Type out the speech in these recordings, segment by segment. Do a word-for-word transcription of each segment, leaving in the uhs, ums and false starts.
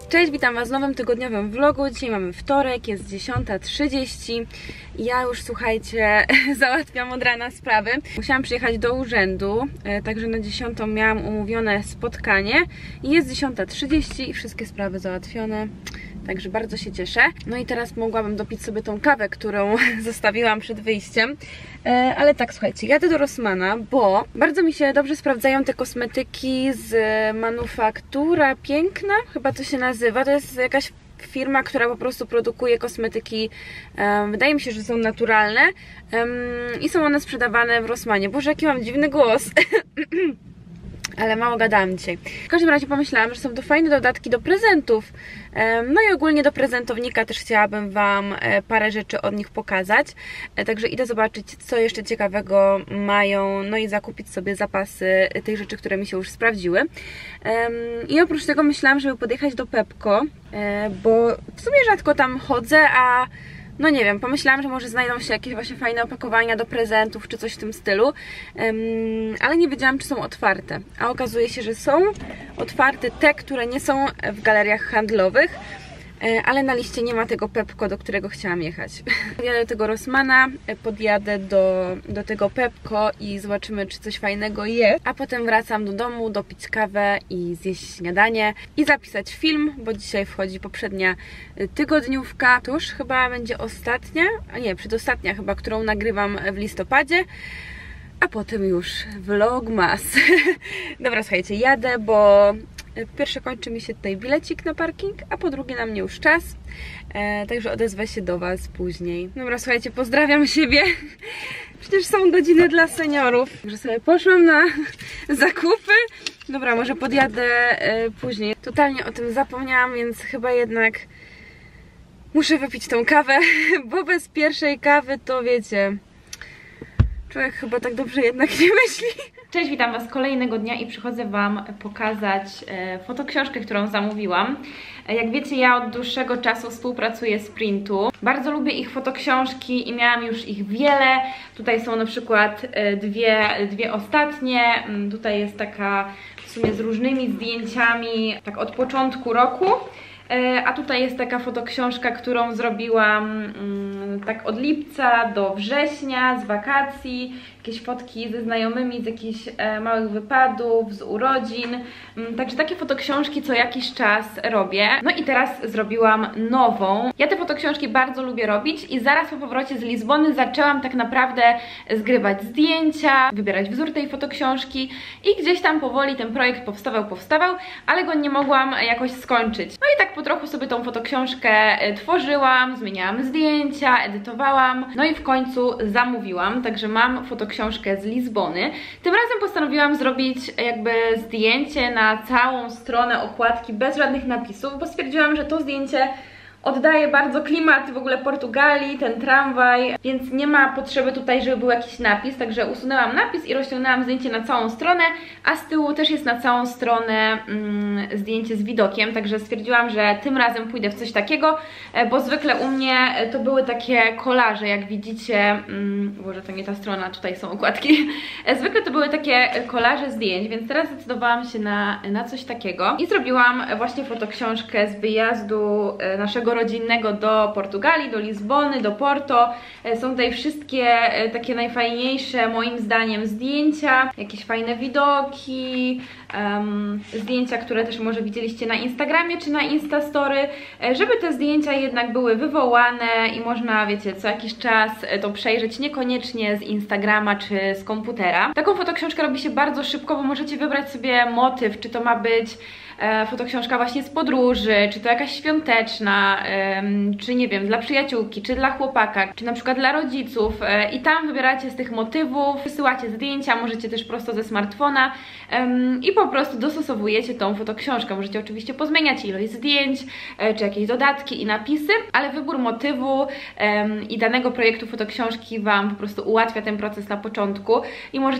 Cześć, witam Was w nowym tygodniowym vlogu. Dzisiaj mamy wtorek, jest dziesiąta trzydzieści. Ja już, słuchajcie, załatwiam od rana sprawy. Musiałam przyjechać do urzędu, także na dziesiątą miałam umówione spotkanie. I jest dziesiąta trzydzieści i wszystkie sprawy załatwione. Także bardzo się cieszę. No i teraz mogłabym dopić sobie tą kawę, którą zostawiłam przed wyjściem. Ale tak, słuchajcie, jadę do Rossmana, bo bardzo mi się dobrze sprawdzają te kosmetyki z Manufaktura Piękna, chyba to się nazywa. To jest jakaś firma, która po prostu produkuje kosmetyki, um, wydaje mi się, że są naturalne um, i są one sprzedawane w Rossmanie. Boże, jaki mam dziwny głos. Ale mało gadałam dzisiaj. W każdym razie pomyślałam, że są to fajne dodatki do prezentów. No i ogólnie do prezentownika też chciałabym Wam parę rzeczy od nich pokazać. Także idę zobaczyć, co jeszcze ciekawego mają, no i zakupić sobie zapasy tych rzeczy, które mi się już sprawdziły. I oprócz tego myślałam, żeby podjechać do Pepco, bo w sumie rzadko tam chodzę, a no nie wiem, pomyślałam, że może znajdą się jakieś właśnie fajne opakowania do prezentów, czy coś w tym stylu, um, ale nie wiedziałam, czy są otwarte. A okazuje się, że są otwarte te, które nie są w galeriach handlowych, ale na liście nie ma tego Pepco, do którego chciałam jechać. Podjadę do tego Rossmana, podjadę do, do tego Pepco i zobaczymy, czy coś fajnego jest. A potem wracam do domu, dopić kawę i zjeść śniadanie i zapisać film, bo dzisiaj wchodzi poprzednia tygodniówka. To już chyba będzie ostatnia, a nie, przedostatnia chyba, którą nagrywam w listopadzie. A potem już vlogmas. Dobra, słuchajcie, jadę, bo po pierwsze kończy mi się tutaj bilecik na parking, a po drugie na mnie już czas, e, także odezwę się do Was później. Dobra, słuchajcie, pozdrawiam siebie. Przecież są godziny dla seniorów. Także sobie poszłam na zakupy. Dobra, może podjadę e, później. Totalnie o tym zapomniałam, więc chyba jednak muszę wypić tą kawę, bo bez pierwszej kawy to wiecie, człowiek chyba tak dobrze jednak nie myśli. Cześć, witam Was kolejnego dnia i przychodzę Wam pokazać e, fotoksiążkę, którą zamówiłam. E, jak wiecie, ja od dłuższego czasu współpracuję z Printu. Bardzo lubię ich fotoksiążki i miałam już ich wiele. Tutaj są na przykład e, dwie, dwie ostatnie. Mm, tutaj jest taka w sumie z różnymi zdjęciami, tak od początku roku. A tutaj jest taka fotoksiążka, którą zrobiłam mm, tak od lipca do września, z wakacji, jakieś fotki ze znajomymi, z jakichś e, małych wypadów, z urodzin. Mm, także takie fotoksiążki co jakiś czas robię. No i teraz zrobiłam nową. Ja te fotoksiążki bardzo lubię robić i zaraz po powrocie z Lizbony zaczęłam tak naprawdę zgrywać zdjęcia, wybierać wzór tej fotoksiążki i gdzieś tam powoli ten projekt powstawał, powstawał, ale go nie mogłam jakoś skończyć. No i tak po trochu sobie tą fotoksiążkę tworzyłam, zmieniałam zdjęcia, edytowałam, no i w końcu zamówiłam, także mam fotoksiążkę z Lizbony. Tym razem postanowiłam zrobić jakby zdjęcie na całą stronę okładki bez żadnych napisów, bo stwierdziłam, że to zdjęcie oddaje bardzo klimat w ogóle Portugalii, ten tramwaj, więc nie ma potrzeby tutaj, żeby był jakiś napis, także usunęłam napis i rozciągnęłam zdjęcie na całą stronę, a z tyłu też jest na całą stronę mm, zdjęcie z widokiem, także stwierdziłam, że tym razem pójdę w coś takiego, bo zwykle u mnie to były takie kolaże, jak widzicie, mm, Boże, to nie ta strona, tutaj są okładki, zwykle to były takie kolaże zdjęć, więc teraz zdecydowałam się na, na coś takiego i zrobiłam właśnie fotoksiążkę z wyjazdu naszego rodzinnego do Portugalii, do Lizbony, do Porto. Są tutaj wszystkie takie najfajniejsze moim zdaniem zdjęcia, jakieś fajne widoki, um, zdjęcia, które też może widzieliście na Instagramie czy na Instastory, żeby te zdjęcia jednak były wywołane i można, wiecie, co jakiś czas to przejrzeć, niekoniecznie z Instagrama czy z komputera. Taką fotoksiążkę robi się bardzo szybko, bo możecie wybrać sobie motyw, czy to ma być fotoksiążka właśnie z podróży, czy to jakaś świąteczna, czy nie wiem, dla przyjaciółki, czy dla chłopaka, czy na przykład dla rodziców i tam wybieracie z tych motywów, wysyłacie zdjęcia, możecie też prosto ze smartfona i po prostu dostosowujecie tą fotoksiążkę. Możecie oczywiście pozmieniać ilość zdjęć, czy jakieś dodatki i napisy, ale wybór motywu i danego projektu fotoksiążki Wam po prostu ułatwia ten proces na początku i możecie tak naprawdę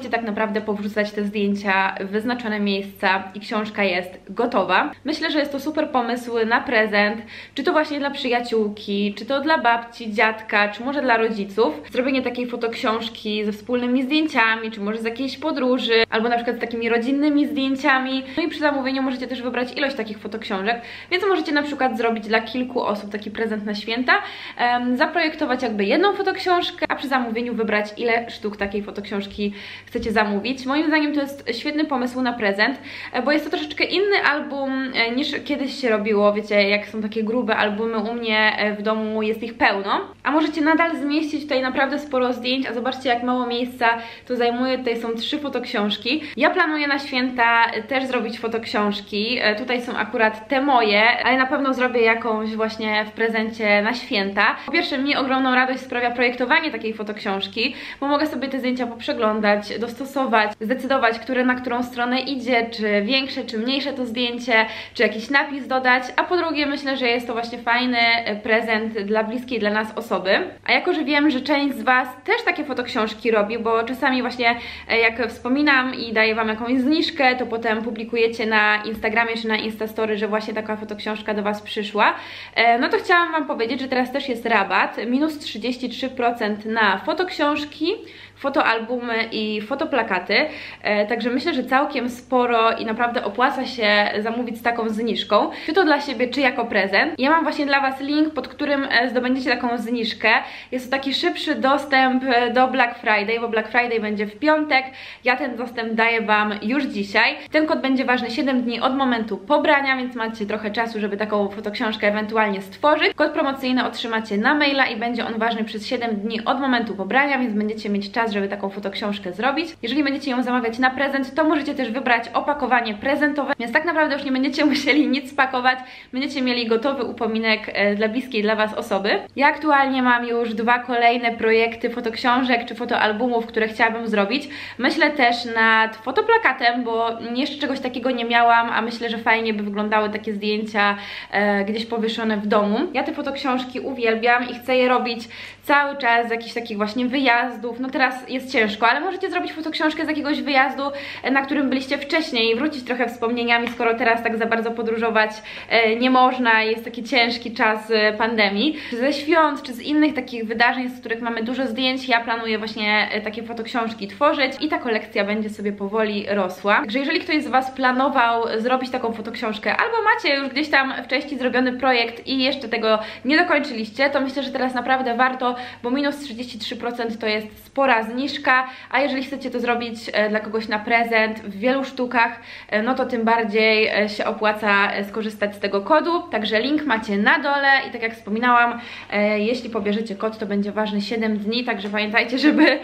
naprawdę powrzucać te zdjęcia w wyznaczone miejsca i książka jest gotowa. Myślę, że jest to super pomysł na prezent, czy to właśnie dla przyjaciółki, czy to dla babci, dziadka, czy może dla rodziców. Zrobienie takiej fotoksiążki ze wspólnymi zdjęciami, czy może z jakiejś podróży, albo na przykład z takimi rodzinnymi zdjęciami. No i przy zamówieniu możecie też wybrać ilość takich fotoksiążek, więc możecie na przykład zrobić dla kilku osób taki prezent na święta, um, zaprojektować jakby jedną fotoksiążkę, a przy zamówieniu wybrać, ile sztuk takiej fotoksiążki chcecie zamówić. Moim zdaniem to jest świetny pomysł na prezent, bo jest to troszeczkę inny album niż kiedyś się robiło, wiecie, jak są takie grube albumy, u mnie w domu jest ich pełno, a możecie nadal zmieścić tutaj naprawdę sporo zdjęć, a zobaczcie, jak mało miejsca to zajmuje. Tutaj są trzy fotoksiążki. Ja planuję na święta też zrobić fotoksiążki, tutaj są akurat te moje, ale na pewno zrobię jakąś właśnie w prezencie na święta. Po pierwsze, mi ogromną radość sprawia projektowanie takiej fotoksiążki, bo mogę sobie te zdjęcia poprzeglądać, dostosować, zdecydować, które na którą stronę idzie, czy większe, czy mniejsze to zdjęcie, czy jakiś napis dodać, a po drugie myślę, że jest to właśnie fajny prezent dla bliskiej dla nas osoby. A jako, że wiem, że część z Was też takie fotoksiążki robi, bo czasami właśnie jak wspominam i daję Wam jakąś zniżkę, to potem publikujecie na Instagramie czy na Instastory, że właśnie taka fotoksiążka do Was przyszła, no to chciałam Wam powiedzieć, że teraz też jest rabat, minus trzydzieści trzy procent na fotoksiążki, fotoalbumy i fotoplakaty, e, także myślę, że całkiem sporo i naprawdę opłaca się zamówić z taką zniżką, czy to dla siebie, czy jako prezent. Ja mam właśnie dla Was link, pod którym zdobędziecie taką zniżkę. Jest to taki szybszy dostęp do Black Friday, bo Black Friday będzie w piątek. Ja ten dostęp daję Wam już dzisiaj. Ten kod będzie ważny siedem dni od momentu pobrania, więc macie trochę czasu, żeby taką fotoksiążkę ewentualnie stworzyć. Kod promocyjny otrzymacie na maila i będzie on ważny przez siedem dni od momentu pobrania, więc będziecie mieć czas, żeby taką fotoksiążkę zrobić. Jeżeli będziecie ją zamawiać na prezent, to możecie też wybrać opakowanie prezentowe, więc tak naprawdę już nie będziecie musieli nic pakować, będziecie mieli gotowy upominek dla bliskiej dla Was osoby. Ja aktualnie mam już dwa kolejne projekty fotoksiążek czy fotoalbumów, które chciałabym zrobić. Myślę też nad fotoplakatem, bo jeszcze czegoś takiego nie miałam, a myślę, że fajnie by wyglądały takie zdjęcia e, gdzieś powieszone w domu. Ja te fotoksiążki uwielbiam i chcę je robić cały czas z jakichś takich właśnie wyjazdów. No teraz jest ciężko, ale możecie zrobić fotoksiążkę z jakiegoś wyjazdu, na którym byliście wcześniej i wrócić trochę wspomnieniami, skoro teraz tak za bardzo podróżować nie można, jest taki ciężki czas pandemii. Czy ze świąt, czy z innych takich wydarzeń, z których mamy dużo zdjęć, ja planuję właśnie takie fotoksiążki tworzyć i ta kolekcja będzie sobie powoli rosła. Także jeżeli ktoś z Was planował zrobić taką fotoksiążkę, albo macie już gdzieś tam wcześniej zrobiony projekt i jeszcze tego nie dokończyliście, to myślę, że teraz naprawdę warto, bo minus trzydzieści trzy procent to jest spora zniżka, a jeżeli chcecie to zrobić dla kogoś na prezent w wielu sztukach, no to tym bardziej się opłaca skorzystać z tego kodu. Także link macie na dole i tak jak wspominałam, jeśli pobierzecie kod, to będzie ważny siedem dni, także pamiętajcie, żeby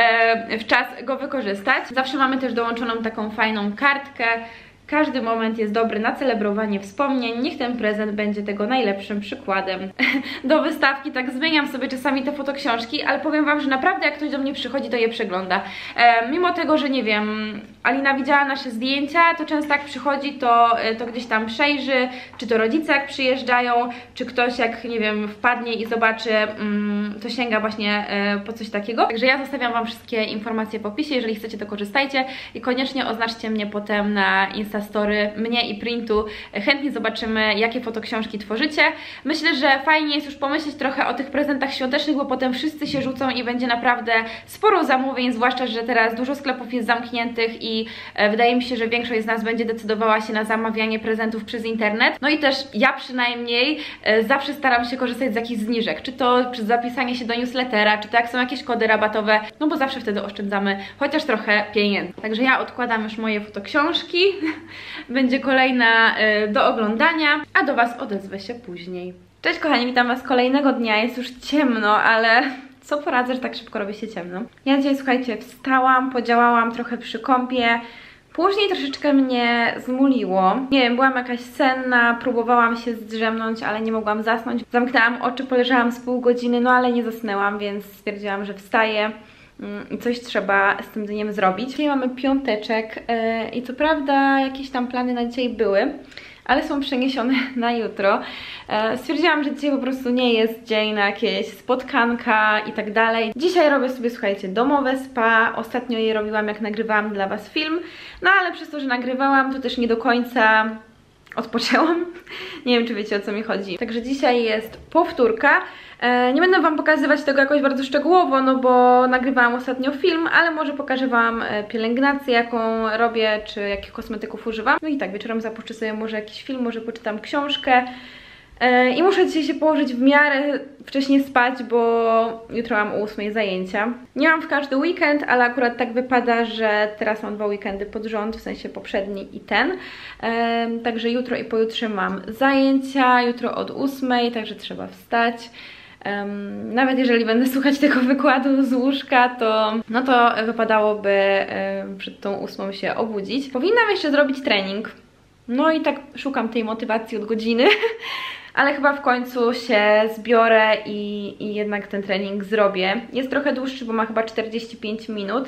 w czas go wykorzystać. Zawsze mamy też dołączoną taką fajną kartkę. Każdy moment jest dobry na celebrowanie wspomnień. Niech ten prezent będzie tego najlepszym przykładem. Do wystawki tak zmieniam sobie czasami te fotoksiążki, ale powiem Wam, że naprawdę jak ktoś do mnie przychodzi, to je przegląda. E, mimo tego, że nie wiem, Alina widziała nasze zdjęcia, to często jak przychodzi, to, to gdzieś tam przejrzy, czy to rodzice jak przyjeżdżają, czy ktoś jak, nie wiem, wpadnie i zobaczy, mm, to sięga właśnie e, po coś takiego. Także ja zostawiam Wam wszystkie informacje w opisie, jeżeli chcecie, to korzystajcie i koniecznie oznaczcie mnie potem na Insta Story, mnie i Printu. Chętnie zobaczymy, jakie fotoksiążki tworzycie. Myślę, że fajnie jest już pomyśleć trochę o tych prezentach świątecznych, bo potem wszyscy się rzucą i będzie naprawdę sporo zamówień, zwłaszcza, że teraz dużo sklepów jest zamkniętych i e, wydaje mi się, że większość z nas będzie decydowała się na zamawianie prezentów przez internet. No i też ja przynajmniej e, zawsze staram się korzystać z jakichś zniżek, czy to przez zapisanie się do newslettera, czy to jak są jakieś kody rabatowe, no bo zawsze wtedy oszczędzamy chociaż trochę pieniędzy. Także ja odkładam już moje fotoksiążki. Będzie kolejna y, do oglądania, a do Was odezwę się później. Cześć kochani, witam Was kolejnego dnia, jest już ciemno, ale co poradzę, że tak szybko robi się ciemno. Ja dzisiaj, słuchajcie, wstałam, podziałałam trochę przy kąpie, później troszeczkę mnie zmuliło. Nie wiem, byłam jakaś senna, próbowałam się zdrzemnąć, ale nie mogłam zasnąć. Zamknęłam oczy, poleżałam z pół godziny, no ale nie zasnęłam, więc stwierdziłam, że wstaję i coś trzeba z tym dniem zrobić. Dzisiaj mamy piąteczek yy, i co prawda jakieś tam plany na dzisiaj były, ale są przeniesione na jutro. Stwierdziłam, że dzisiaj po prostu nie jest dzień na jakieś spotkanka i tak dalej. Dzisiaj robię sobie, słuchajcie, domowe spa. Ostatnio je robiłam, jak nagrywałam dla was film, no ale przez to, że nagrywałam, to też nie do końca odpoczęłam. Nie wiem, czy wiecie, o co mi chodzi. Także dzisiaj jest powtórka. Nie będę wam pokazywać tego jakoś bardzo szczegółowo, no bo nagrywałam ostatnio film, ale może pokażę wam pielęgnację, jaką robię, czy jakich kosmetyków używam. No i tak, wieczorem zapuszczę sobie może jakiś film, może poczytam książkę. I muszę dzisiaj się położyć w miarę wcześniej spać, bo jutro mam o ósmej zajęcia. Nie mam w każdy weekend, ale akurat tak wypada, że teraz mam dwa weekendy pod rząd, w sensie poprzedni i ten. Także jutro i pojutrze mam zajęcia, jutro od ósmej, także trzeba wstać. Um, nawet jeżeli będę słuchać tego wykładu z łóżka, to no to wypadałoby um, przed tą ósmą się obudzić. Powinnam jeszcze zrobić trening. No i tak szukam tej motywacji od godziny, ale chyba w końcu się zbiorę i, i jednak ten trening zrobię. Jest trochę dłuższy, bo ma chyba czterdzieści pięć minut,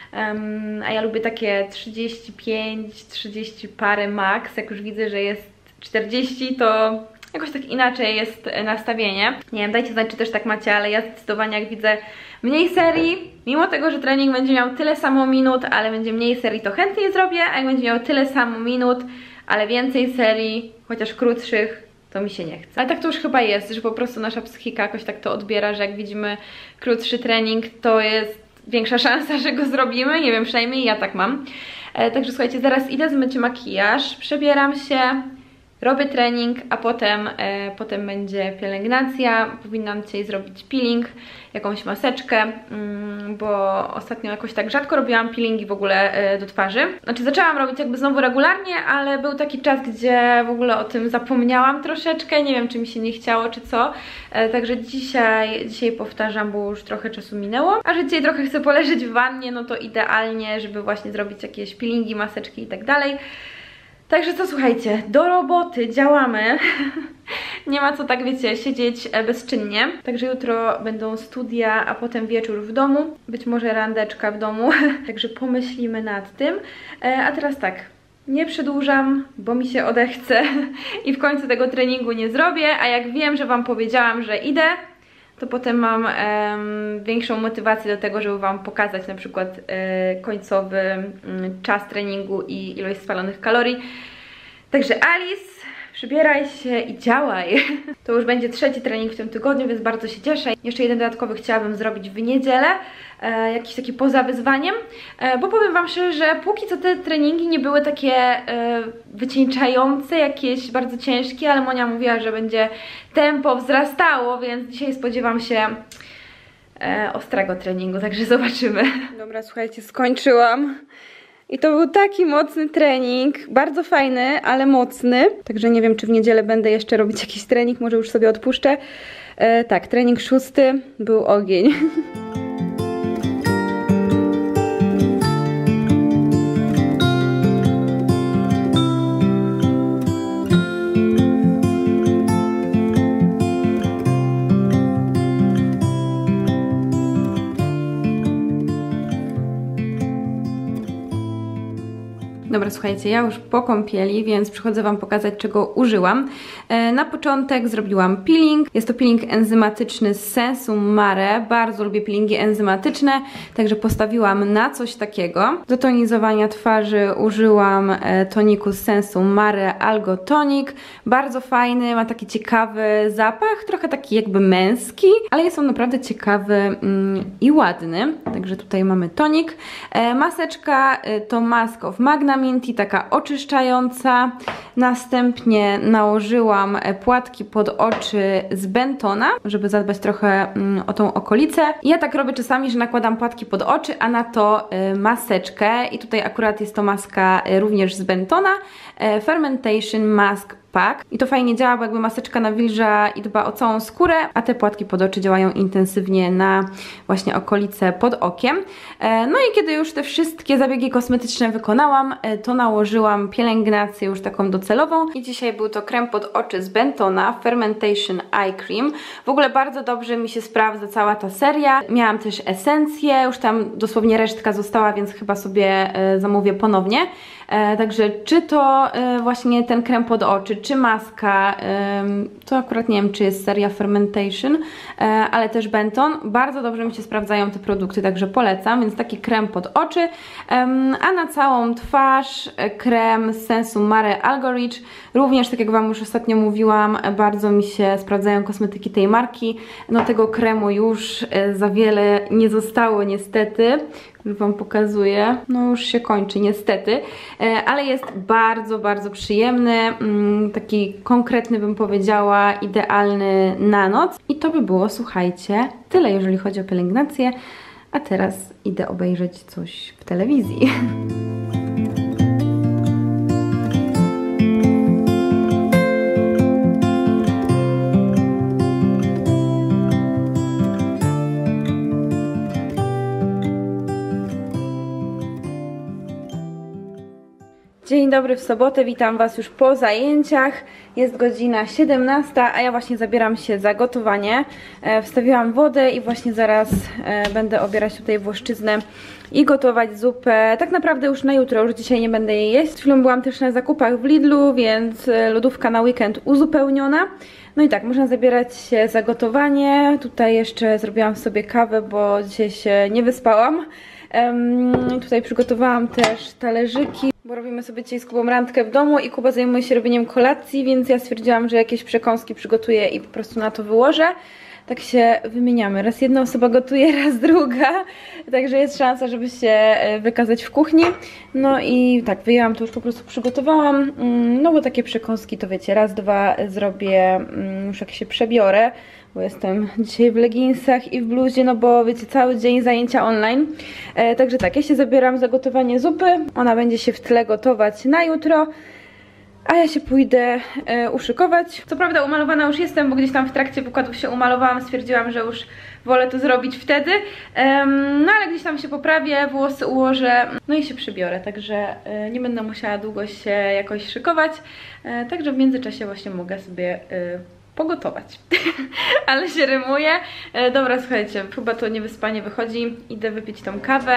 um, a ja lubię takie trzydzieści pięć, trzydzieści parę max. Jak już widzę, że jest czterdzieści, to jakoś tak inaczej jest nastawienie. Nie wiem, dajcie znać, czy też tak macie, ale ja zdecydowanie jak widzę mniej serii, mimo tego, że trening będzie miał tyle samo minut, ale będzie mniej serii, to chętnie zrobię, a jak będzie miał tyle samo minut, ale więcej serii, chociaż krótszych, to mi się nie chce. Ale tak to już chyba jest, że po prostu nasza psychika jakoś tak to odbiera, że jak widzimy krótszy trening, to jest większa szansa, że go zrobimy. Nie wiem, przynajmniej ja tak mam. E, także słuchajcie, zaraz idę zmyć makijaż, przebieram się, robię trening, a potem, e, potem będzie pielęgnacja. Powinnam dzisiaj zrobić peeling, jakąś maseczkę, mm, bo ostatnio jakoś tak rzadko robiłam peelingi w ogóle e, do twarzy. Znaczy zaczęłam robić jakby znowu regularnie, ale był taki czas, gdzie w ogóle o tym zapomniałam troszeczkę. Nie wiem, czy mi się nie chciało, czy co. E, także dzisiaj, dzisiaj powtarzam, bo już trochę czasu minęło. A że dzisiaj trochę chcę poleżeć w wannie, no to idealnie, żeby właśnie zrobić jakieś peelingi, maseczki i tak dalej. Także co, słuchajcie, do roboty, działamy. Nie ma co tak, wiecie, siedzieć bezczynnie. Także jutro będą studia, a potem wieczór w domu. Być może randeczka w domu. Także pomyślimy nad tym. A teraz tak, nie przedłużam, bo mi się odechce i w końcu tego treningu nie zrobię. A jak wiem, że wam powiedziałam, że idę, to potem mam um, większą motywację do tego, żeby wam pokazać na przykład e, końcowy um, czas treningu i ilość spalonych kalorii. Także Alice, przybieraj się i działaj. To już będzie trzeci trening w tym tygodniu, więc bardzo się cieszę. Jeszcze jeden dodatkowy chciałabym zrobić w niedzielę, e, jakiś taki poza wyzwaniem, e, bo powiem wam szczerze, że póki co te treningi nie były takie e, wycieńczające, jakieś bardzo ciężkie, ale Monia mówiła, że będzie tempo wzrastało, więc dzisiaj spodziewam się e, ostrego treningu, także zobaczymy. Dobra, słuchajcie, skończyłam. I to był taki mocny trening, bardzo fajny, ale mocny. Także nie wiem, czy w niedzielę będę jeszcze robić jakiś trening, może już sobie odpuszczę. E, tak, trening szósty był ogień. Dobra, słuchajcie, ja już po kąpieli, więc przychodzę wam pokazać, czego użyłam. E, na początek zrobiłam peeling. Jest to peeling enzymatyczny z Sensum Mare. Bardzo lubię peelingi enzymatyczne, także postawiłam na coś takiego. Do tonizowania twarzy użyłam e, toniku z Sensum Mare Algo Tonic. Bardzo fajny, ma taki ciekawy zapach, trochę taki jakby męski, ale jest on naprawdę ciekawy mm, i ładny. Także tutaj mamy tonik. E, maseczka e, to Mask of Magna Minty, taka oczyszczająca. Następnie nałożyłam płatki pod oczy z Bentona, żeby zadbać trochę mm, o tą okolicę. I ja tak robię czasami, że nakładam płatki pod oczy, a na to y, maseczkę. I tutaj akurat jest to maska y, również z Bentona. Y, Fermentation Mask Pack. I to fajnie działa, bo jakby maseczka nawilża i dba o całą skórę, a te płatki pod oczy działają intensywnie na właśnie okolice pod okiem. No i kiedy już te wszystkie zabiegi kosmetyczne wykonałam, to nałożyłam pielęgnację już taką docelową. I dzisiaj był to krem pod oczy z Bentona, Fermentation Eye Cream. W ogóle bardzo dobrze mi się sprawdza cała ta seria. Miałam też esencję, już tam dosłownie resztka została, więc chyba sobie zamówię ponownie. E, także czy to e, właśnie ten krem pod oczy, czy maska, e, to akurat nie wiem, czy jest seria Fermentation, e, ale też Benton. Bardzo dobrze mi się sprawdzają te produkty, także polecam, więc taki krem pod oczy. E, a na całą twarz e, krem z Sensu Mare Algo Rich. Również, tak jak Wam już ostatnio mówiłam, bardzo mi się sprawdzają kosmetyki tej marki. No tego kremu już e, za wiele nie zostało niestety. Już Wam pokazuję. No już się kończy niestety. E, ale jest bardzo, bardzo przyjemny. Mm, taki konkretny, bym powiedziała, idealny na noc. I to by było, słuchajcie, tyle jeżeli chodzi o pielęgnację. A teraz idę obejrzeć coś w telewizji. Dzień dobry w sobotę, witam Was już po zajęciach. Jest godzina siedemnasta, a ja właśnie zabieram się za gotowanie. E, wstawiłam wodę i właśnie zaraz e, będę obierać tutaj włoszczyznę i gotować zupę. Tak naprawdę już na jutro, już dzisiaj nie będę jej jeść. Przed chwilą byłam też na zakupach w Lidlu, więc lodówka na weekend uzupełniona. No i tak, można zabierać się za gotowanie. Tutaj jeszcze zrobiłam sobie kawę, bo dzisiaj się nie wyspałam. Um, tutaj przygotowałam też talerzyki, bo robimy sobie dzisiaj z Kubą randkę w domu i Kuba zajmuje się robieniem kolacji, więc ja stwierdziłam, że jakieś przekąski przygotuję i po prostu na to wyłożę. Tak się wymieniamy. Raz jedna osoba gotuje, raz druga. Także jest szansa, żeby się wykazać w kuchni. No i tak, wyjęłam to już po prostu przygotowałam. No bo takie przekąski to wiecie, raz, dwa zrobię już jak się przebiorę. Bo jestem dzisiaj w leginsach i w bluzie, no bo wiecie, cały dzień zajęcia online. E, także tak, ja się zabieram za gotowanie zupy. Ona będzie się w tle gotować na jutro. A ja się pójdę e, uszykować. Co prawda umalowana już jestem, bo gdzieś tam w trakcie wykładów się umalowałam. Stwierdziłam, że już wolę to zrobić wtedy. Um, no ale gdzieś tam się poprawię, włosy ułożę, no i się przybiorę. Także e, nie będę musiała długo się jakoś szykować. E, także w międzyczasie właśnie mogę sobie e, pogotować. Ale się rymuje. E, dobra, słuchajcie, chyba to niewyspanie wychodzi. Idę wypić tą kawę.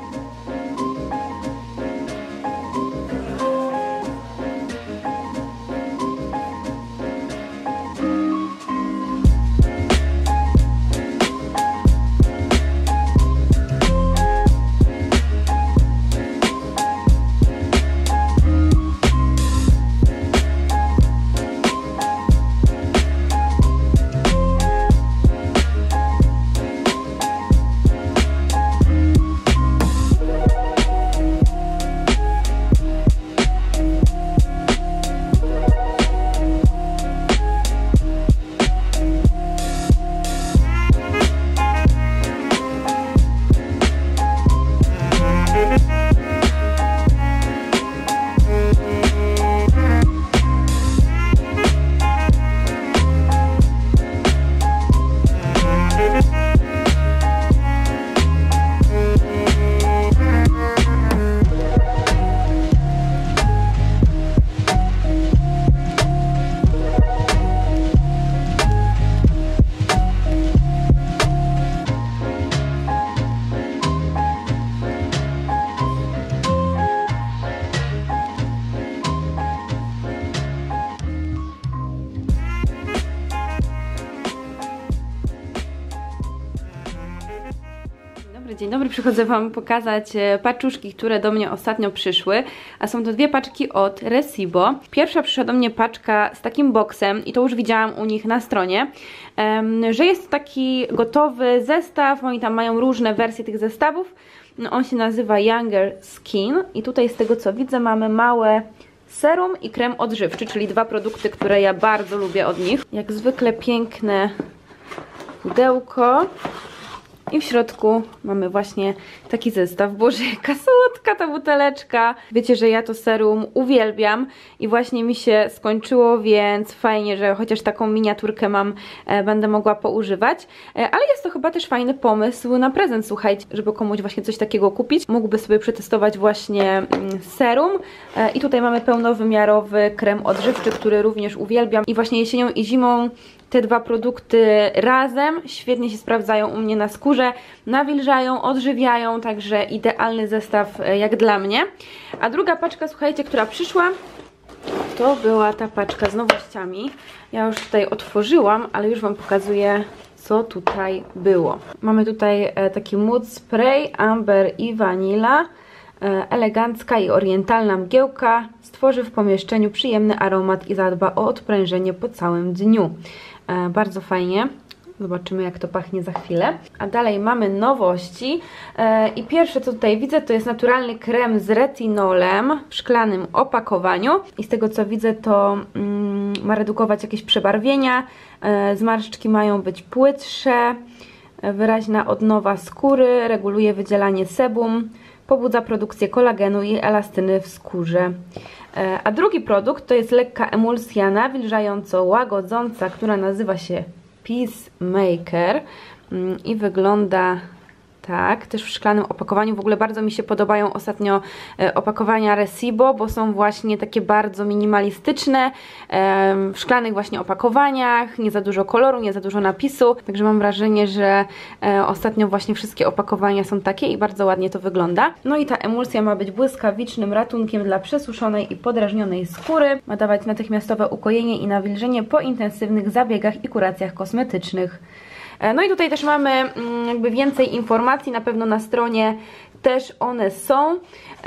Dzień dobry, przychodzę Wam pokazać paczuszki, które do mnie ostatnio przyszły, a są to dwie paczki od Recibo. Pierwsza przyszła do mnie paczka z takim boksem i to już widziałam u nich na stronie, um, że jest taki gotowy zestaw, oni tam mają różne wersje tych zestawów. No, on się nazywa Younger Skin i tutaj z tego co widzę mamy małe serum i krem odżywczy, czyli dwa produkty, które ja bardzo lubię od nich. Jak zwykle piękne pudełko. I w środku mamy właśnie taki zestaw. Boże, jaka słodka ta buteleczka. Wiecie, że ja to serum uwielbiam i właśnie mi się skończyło, więc fajnie, że chociaż taką miniaturkę mam, e, będę mogła poużywać. E, ale jest to chyba też fajny pomysł na prezent, słuchajcie, żeby komuś właśnie coś takiego kupić. Mógłby sobie przetestować właśnie mm, serum. E, I tutaj mamy pełnowymiarowy krem odżywczy, który również uwielbiam. I właśnie jesienią i zimą te dwa produkty razem świetnie się sprawdzają u mnie na skórze, nawilżają, odżywiają, także idealny zestaw jak dla mnie. A druga paczka, słuchajcie, która przyszła, to była ta paczka z nowościami. Ja już tutaj otworzyłam, ale już Wam pokazuję, co tutaj było. Mamy tutaj taki mood spray, amber i vanilla. Elegancka i orientalna mgiełka stworzy w pomieszczeniu przyjemny aromat i zadba o odprężenie po całym dniu. Bardzo fajnie. Zobaczymy, jak to pachnie za chwilę. A dalej mamy nowości. I pierwsze, co tutaj widzę, to jest naturalny krem z retinolem w szklanym opakowaniu. I z tego, co widzę, to mm, ma redukować jakieś przebarwienia. Zmarszczki mają być płytsze. Wyraźna odnowa skóry, reguluje wydzielanie sebum, pobudza produkcję kolagenu i elastyny w skórze. A drugi produkt to jest lekka emulsja nawilżająco-łagodząca, która nazywa się Peacemaker i wygląda tak, też w szklanym opakowaniu. W ogóle bardzo mi się podobają ostatnio opakowania Recibo, bo są właśnie takie bardzo minimalistyczne, w szklanych właśnie opakowaniach, nie za dużo koloru, nie za dużo napisu, także mam wrażenie, że ostatnio właśnie wszystkie opakowania są takie i bardzo ładnie to wygląda. No i ta emulsja ma być błyskawicznym ratunkiem dla przesuszonej i podrażnionej skóry, ma dawać natychmiastowe ukojenie i nawilżenie po intensywnych zabiegach i kuracjach kosmetycznych. No i tutaj też mamy jakby więcej informacji, na pewno na stronie też one są,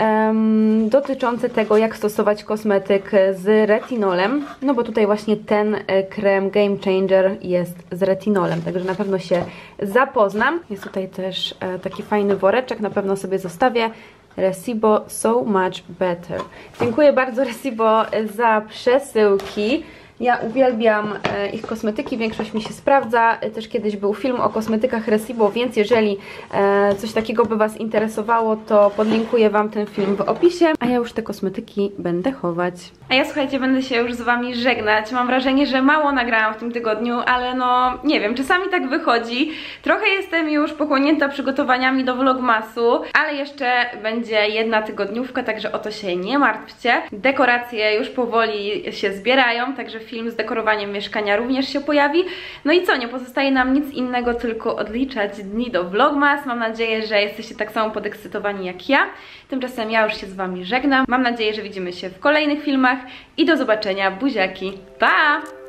um, dotyczące tego, jak stosować kosmetyk z retinolem, no bo tutaj właśnie ten krem Game Changer jest z retinolem, także na pewno się zapoznam. Jest tutaj też taki fajny woreczek, na pewno sobie zostawię. Recibo So Much Better. Dziękuję bardzo Recibo za przesyłki. Ja uwielbiam e, ich kosmetyki, większość mi się sprawdza. Też kiedyś był film o kosmetykach Recibo, więc jeżeli e, coś takiego by Was interesowało, to podlinkuję Wam ten film w opisie. A ja już te kosmetyki będę chować. A ja, słuchajcie, będę się już z Wami żegnać. Mam wrażenie, że mało nagrałam w tym tygodniu, ale no nie wiem, czasami tak wychodzi. Trochę jestem już pochłonięta przygotowaniami do vlogmasu, ale jeszcze będzie jedna tygodniówka, także o to się nie martwcie. Dekoracje już powoli się zbierają, także film z dekorowaniem mieszkania również się pojawi. No i co, nie pozostaje nam nic innego, tylko odliczać dni do vlogmas. Mam nadzieję, że jesteście tak samo podekscytowani jak ja. Tymczasem ja już się z Wami żegnam. Mam nadzieję, że widzimy się w kolejnych filmach i do zobaczenia. Buziaki. Pa!